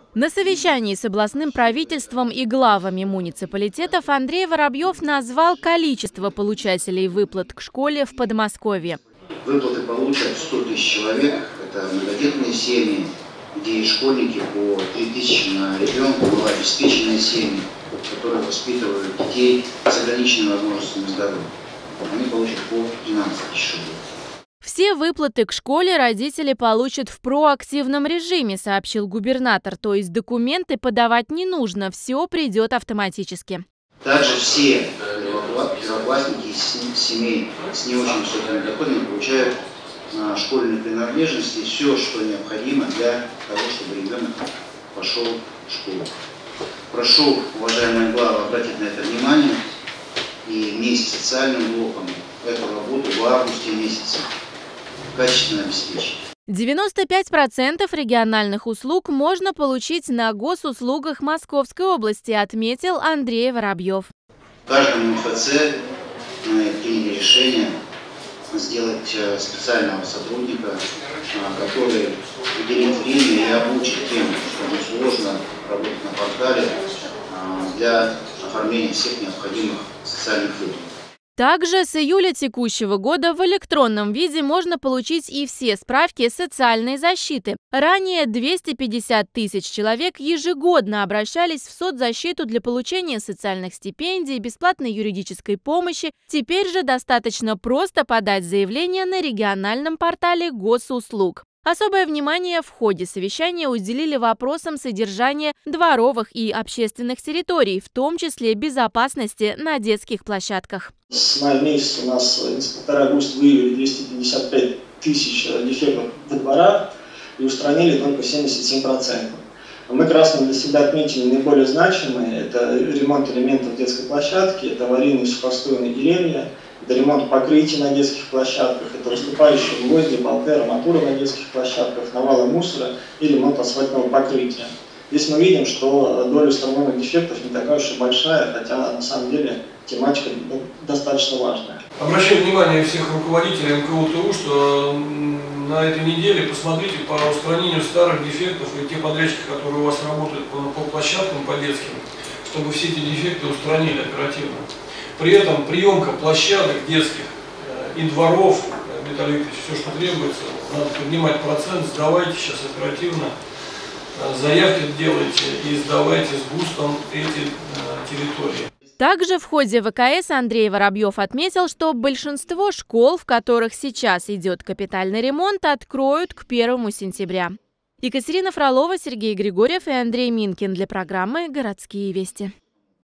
На совещании с областным правительством и главами муниципалитетов Андрей Воробьев назвал количество получателей выплат к школе в Подмосковье. Выплаты получат 100 тысяч человек. Это многодетные семьи, где школьники по 3000 на ребенка, малообеспеченные семьи, которые воспитывают детей с ограниченными возможностями здоровья. Они получат по 12 тысяч рублей. Все выплаты к школе родители получат в проактивном режиме, сообщил губернатор. То есть документы подавать не нужно, все придет автоматически. Также все первоклассники из семей с не очень высокими доходами получают школьные принадлежности, все, что необходимо для того, чтобы ребенок пошел в школу. Прошу, уважаемые главы, обратить на это внимание и вместе с социальным блоком эту работу в августе месяце качественно обеспечить. 95% региональных услуг можно получить на госуслугах Московской области, отметил Андрей Воробьев. В каждом МФЦ мы приняли решение сделать специального сотрудника, который уделит время и обучит тем, что сложно работать на портале для оформления всех необходимых социальных выплат. Также с июля текущего года в электронном виде можно получить и все справки социальной защиты. Ранее 250 тысяч человек ежегодно обращались в соцзащиту для получения социальных стипендий, бесплатной юридической помощи. Теперь же достаточно просто подать заявление на региональном портале госуслуг. Особое внимание в ходе совещания уделили вопросам содержания дворовых и общественных территорий, в том числе безопасности на детских площадках. С мая месяца у нас инспектора ГУСТ выявили 255 тысяч дефектов во дворах и устранили только 77%. Мы красным для себя отметили наиболее значимые. Это ремонт элементов детской площадки, это аварийные сухостойные деревья, это ремонт покрытий на детских площадках, это выступающие гвозди, болты, арматура на детских площадках, навалы мусора и ремонт асфальтного покрытия. Здесь мы видим, что доля установленных дефектов не такая уж и большая, хотя на самом деле тематика достаточно важная. Обращаю внимание всех руководителей МКУ-ТУ, что на этой неделе посмотрите по устранению старых дефектов и те подрядчики, которые у вас работают по площадкам, по детским, чтобы все эти дефекты устранили оперативно. При этом приемка площадок детских и дворов, Виталий Викторович, все, что требуется, надо поднимать процент, сдавайте сейчас оперативно, заявки делайте и сдавайте с ГУСТом эти территории. Также в ходе ВКС Андрей Воробьев отметил, что большинство школ, в которых сейчас идет капитальный ремонт, откроют к 1 сентября. Екатерина Фролова, Сергей Григорьев и Андрей Минкин для программы «Городские вести».